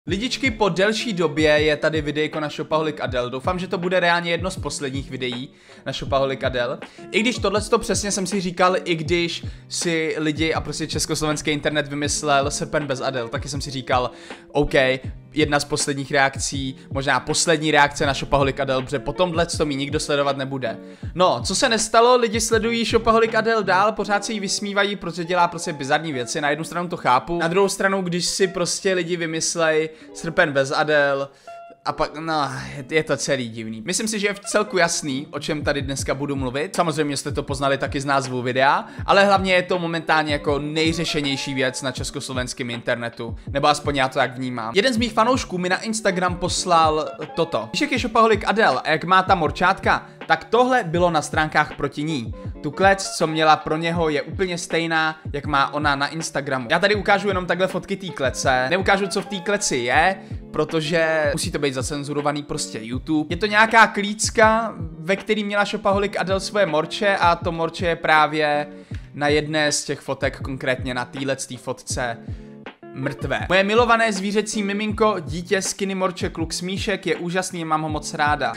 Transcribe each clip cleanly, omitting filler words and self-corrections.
Lidičky, po delší době je tady videjko na Shopaholic Adele. Doufám, že to bude reálně jedno z posledních videí na Shopaholic Adele. I když tohleto přesně jsem si říkal, i když si lidi a prostě československý internet vymyslel srpen bez Adele, taky jsem si říkal, OK, jedna z posledních reakcí, možná poslední reakce na Shopaholic Adele, protože po tomhleto mi nikdo sledovat nebude. No, co se nestalo, lidi sledují Shopaholic Adele dál, pořád se jí vysmívají, protože dělá prostě bizarní věci, na jednu stranu to chápu, na druhou stranu, když si prostě lidi vymyslej srpen bez Adele, a pak, no, je to celý divný. Myslím si, že je v celku jasný, o čem tady dneska budu mluvit. Samozřejmě jste to poznali taky z názvu videa, ale hlavně je to momentálně jako nejřešenější věc na československém internetu. Nebo aspoň já to tak vnímám. Jeden z mých fanoušků mi na Instagram poslal toto. Víš, jak je Shopaholic Adele a jak má ta morčátka, tak tohle bylo na stránkách proti ní. Tu klec, co měla pro něho, je úplně stejná, jak má ona na Instagramu. Já tady ukážu jenom takhle fotky té klece. Neukážu, co v té kleci je, protože musí to být zacenzurovaný prostě YouTube. Je to nějaká klícka, ve který měla Shopaholic Adele svoje morče a to morče je právě na jedné z těch fotek, konkrétně na téhletý fotce, mrtvé. Moje milované zvířecí miminko, dítě skinny morče kluk smíšek, je úžasný, mám ho moc ráda.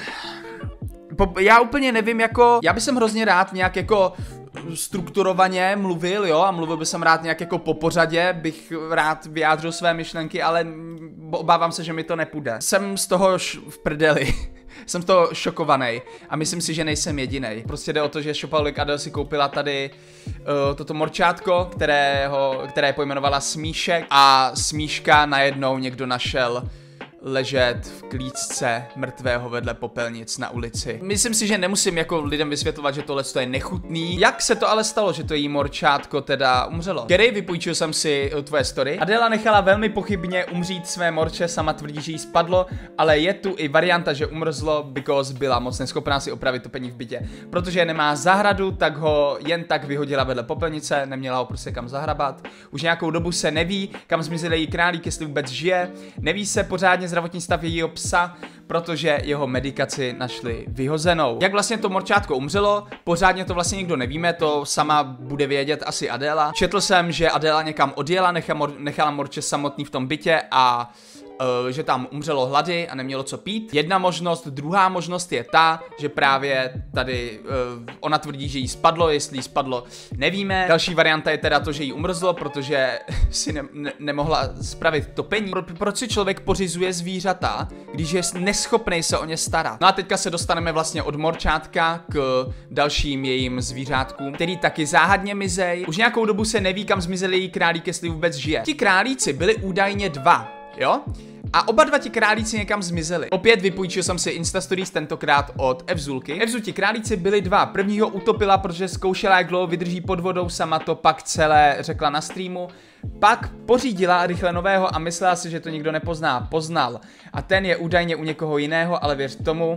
Já úplně nevím, jako, já bych hrozně rád nějak jako strukturovaně mluvil, jo, a mluvil bych rád nějak jako po pořadě, bych rád vyjádřil své myšlenky, ale obávám se, že mi to nepůjde. Jsem z toho v prdeli. Jsem z toho šokovaný a myslím si, že nejsem jedinej. Prostě jde o to, že Shopaholic Adele si koupila tady toto morčátko, které pojmenovala Smíšek, a Smíška najednou někdo našel ležet v klíčce mrtvého vedle popelnic na ulici. Myslím si, že nemusím jako lidem vysvětlovat, že tohle je nechutný. Jak se to ale stalo, že to její morčátko teda umřelo? Kerry, vypůjčil jsem si tvoje story. Adela nechala velmi pochybně umřít své morče, sama tvrdí, že jí spadlo, ale je tu i varianta, že umrzlo, because byla moc neschopná si opravit topení v bytě. Protože nemá zahradu, tak ho jen tak vyhodila vedle popelnice, neměla ho prostě kam zahrabat. Už nějakou dobu se neví, kam zmizel její králík, jestli vůbec žije. Neví se pořádně zdravotní stav jejího psa, protože jeho medikaci našli vyhozenou. Jak vlastně to morčátko umřelo, pořádně to vlastně nikdo nevíme, to sama bude vědět asi Adela. Četl jsem, že Adela někam odjela, nechala morče samotný v tom bytě a že tam umřelo hlady a nemělo co pít. Jedna možnost, druhá možnost je ta, že právě tady ona tvrdí, že jí spadlo, jestli jí spadlo, nevíme. Další varianta je teda to, že jí umrzlo, protože si nemohla spravit topení. Proč si člověk pořizuje zvířata, když je neschopný se o ně starat? No a teďka se dostaneme vlastně od morčátka k dalším jejím zvířátkům, který taky záhadně mizej. Už nějakou dobu se neví, kam zmizel její králík, jestli vůbec žije. Ti králíci byli údajně dva. Jo? A oba dva ti králíci někam zmizeli. Opět vypůjčil jsem si Instastories, tentokrát od Evzulky. Evzu, ti králíci byli dva. Prvního utopila, protože zkoušela, jak dlouho vydrží pod vodou, sama to pak celé řekla na streamu. Pak pořídila rychle nového a myslela si, že to nikdo nepozná. Poznal. A ten je údajně u někoho jiného, ale věř tomu,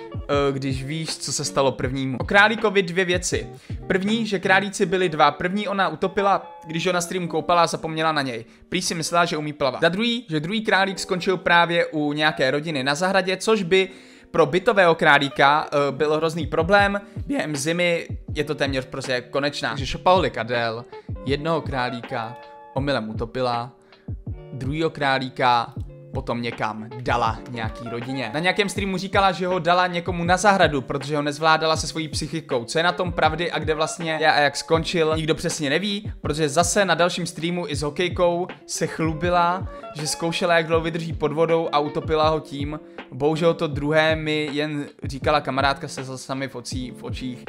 když víš, co se stalo prvnímu. O králíkovi dvě věci. První, že králíci byli dva. První ona utopila, když ho na streamu koupala a zapomněla na něj. Prý si myslela, že umí plavat. Za druhý, že druhý králík skončil právě u nějaké rodiny na zahradě, což by pro bytového králíka byl hrozný problém. Během zimy je to téměř prostě konečná. Takže Shopaholic Adele jednoho králíka omylem utopila, druhýho králíka potom někam dala nějaký rodině. Na nějakém streamu říkala, že ho dala někomu na zahradu, protože ho nezvládala se svojí psychikou. Co je na tom pravdy a kde vlastně a jak skončil, nikdo přesně neví, protože zase na dalším streamu i s hokejkou se chlubila, že zkoušela, jak dlouho vydrží pod vodou a utopila ho tím. Bohužel to druhé mi jen říkala kamarádka se sami v očích.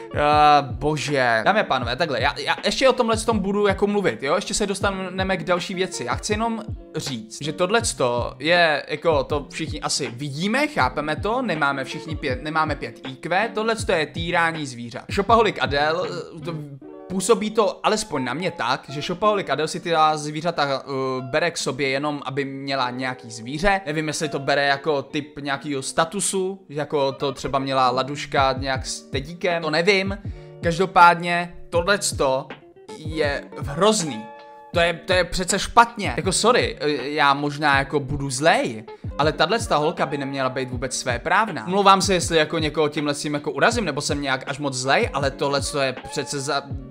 Bože. Dámy a pánové, takhle, já ještě o tomhle tom budu jako mluvit, jo, ještě se dostaneme k další věci. Já chci jenom říct, že tohleto je, jako to všichni asi vidíme, chápeme to, nemáme 5 IQ, tohleto je týrání zvířat. Shopaholic Adele, působí to alespoň na mě tak, že Shopaholic Adele si ty zvířata bere k sobě jenom, aby měla nějaký zvíře. Nevím, jestli to bere jako typ nějakého statusu, jako to třeba měla Laduška nějak s Tedíkem, to nevím. Každopádně tohleto je hrozný. To je přece špatně. Jako sorry, já možná jako budu zlej, ale tato holka by neměla být vůbec svéprávná. Mluvám se, jestli jako někoho tímhle s tím jako urazím, nebo jsem nějak až moc zlej, ale tohle je přece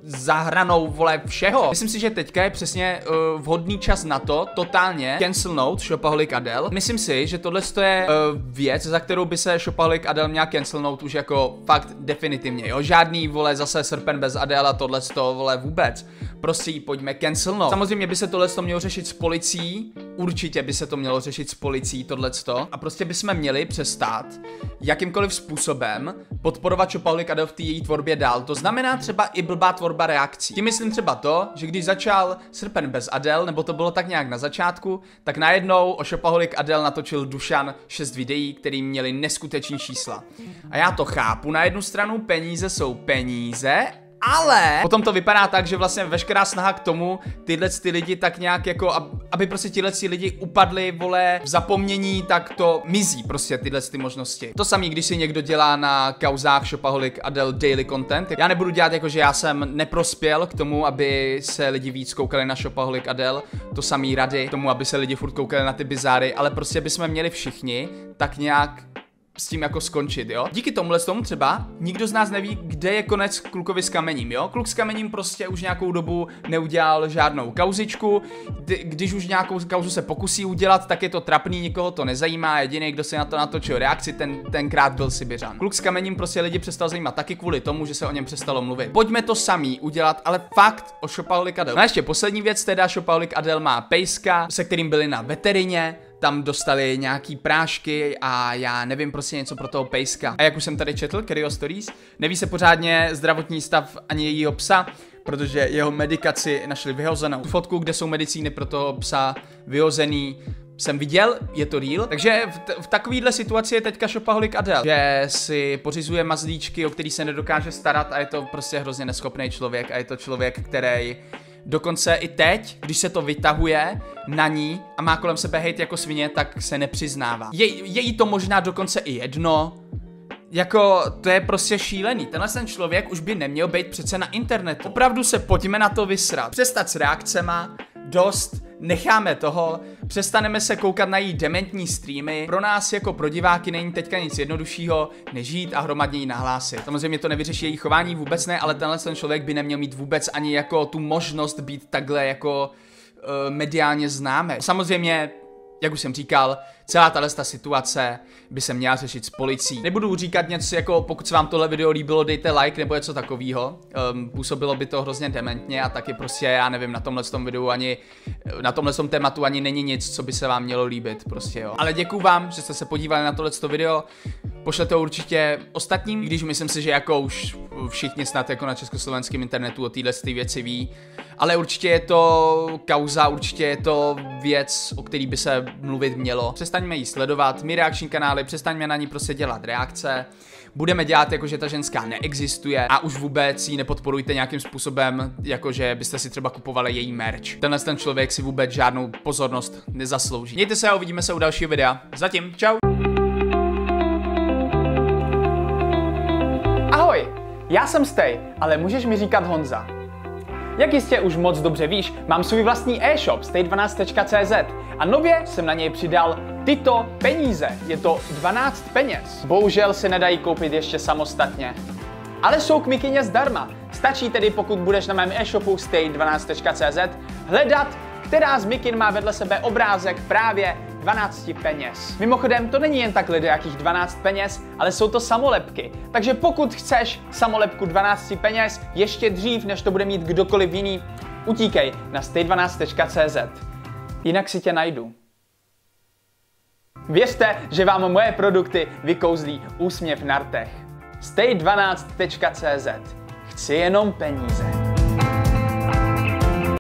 za hranou, vole, všeho. Myslím si, že teďka je přesně vhodný čas na to, totálně cancelnout Shopaholic Adele. Myslím si, že tohle je věc, za kterou by se Shopaholic Adele měla cancelnout už jako fakt definitivně, jo. Žádný, vole, zase srpen bez Adele a tohle, vole, vůbec. Prostě ji pojďme cancelnout. Samozřejmě by se tohle mělo řešit s policií, určitě by se to mělo řešit s policií, tohleto. A prostě bychom měli přestat jakýmkoliv způsobem podporovat Shopaholic Adele v té její tvorbě dál. To znamená třeba i blbá tvorba reakcí. Tím myslím třeba to, že když začal srpen bez Adele, nebo to bylo tak nějak na začátku, tak najednou o Shopaholic Adele natočil Dušan 6 videí, které měly neskuteční čísla. A já to chápu, na jednu stranu peníze jsou peníze, ale potom to vypadá tak, že vlastně veškerá snaha k tomu tyhle lidi tak nějak jako, aby prostě tyhle lidi upadli, vole, v zapomnění, tak to mizí prostě tyhle možnosti. To samé, když si někdo dělá na kauzách Shopaholic Adele daily content. Já nebudu dělat jako, že já jsem neprospěl k tomu, aby se lidi víc koukali na Shopaholic Adele, to samý rady, k tomu, aby se lidi furt koukali na ty bizáry, ale prostě bychom měli všichni tak nějak s tím jako skončit, jo. Díky tomuhle tomu třeba nikdo z nás neví, kde je konec klukovi s kamením, jo. Kluk s kamením prostě už nějakou dobu neudělal žádnou kauzičku, když už nějakou kauzu se pokusí udělat, tak je to trapný, nikoho to nezajímá, jediný, kdo se na to natočil reakci, tenkrát byl Sibiřan. Kluk s kamením prostě lidi přestal zajímat taky kvůli tomu, že se o něm přestalo mluvit. Pojďme to samý udělat, ale fakt o Shopaholic Adele. No a ještě poslední věc, teda Shopaholic Adele má pejska, se kterým byli na veterině. Tam dostali nějaký prášky a já nevím, prostě něco pro toho pejska. A jak už jsem tady četl, Cryo Stories, neví se pořádně zdravotní stav ani jejího psa, protože jeho medikaci našli vyhozenou. Fotku, kde jsou medicíny pro toho psa vyhozený, jsem viděl, je to real. Takže v takovýhle situaci je teďka Shopaholic Adele, že si pořizuje mazlíčky, o který se nedokáže starat a je to prostě hrozně neschopný člověk a je to člověk, který dokonce i teď, když se to vytahuje na ní a má kolem sebe hejt jako svině, tak se nepřiznává. Je jí to možná dokonce i jedno. Jako, to je prostě šílený. Tenhle ten člověk už by neměl být přece na internetu. Opravdu se pojďme na to vysrat. Přestat s reakcema, dost, necháme toho, přestaneme se koukat na její dementní streamy. Pro nás jako pro diváky není teďka nic jednoduššího, než jít a hromadně jí nahlásit. Samozřejmě to nevyřeší její chování, vůbec ne, ale tenhle ten člověk by neměl mít vůbec ani jako tu možnost být takhle jako mediálně známý. Samozřejmě, jak už jsem říkal, celá tato situace by se měla řešit s policií. Nebudu říkat něco jako, pokud se vám tohle video líbilo, dejte like nebo něco takového. Působilo by to hrozně dementně a taky prostě, já nevím, na tomhle videu ani, na tomhle tématu ani není nic, co by se vám mělo líbit, prostě jo. Ale děkuju vám, že jste se podívali na tohle video. Pošlete určitě ostatním, když myslím si, že jako už všichni snad jako na československém internetu o téhle věci ví. Ale určitě je to kauza, určitě je to věc, o který by se mluvit mělo. Přestaňme jí sledovat, my reakční kanály, přestaňme na ní prostě dělat reakce. Budeme dělat jako, že ta ženská neexistuje a už vůbec ji nepodporujte nějakým způsobem, jakože byste si třeba kupovali její merch. Ten člověk si vůbec žádnou pozornost nezaslouží. Mějte se a uvidíme se u dalšího videa. Zatím, čau! Ahoj, já jsem Stej, ale můžeš mi říkat Honza. Jak jistě už moc dobře víš, mám svůj vlastní e-shop stej12.cz a nově jsem na něj přidal tyto peníze. Je to 12 peněz. Bohužel se nedají koupit ještě samostatně. Ale jsou k mikině zdarma. Stačí tedy, pokud budeš na mém e-shopu stej12.cz hledat, která z mikin má vedle sebe obrázek právě 12 peněz. Mimochodem, to není jen tak jakých 12 peněz, ale jsou to samolepky. Takže pokud chceš samolepku 12 peněz ještě dřív, než to bude mít kdokoliv jiný, utíkej na stej12.cz. Jinak si tě najdu. Věřte, že vám moje produkty vykouzlí úsměv na rtech. stej12.cz. Chci jenom peníze.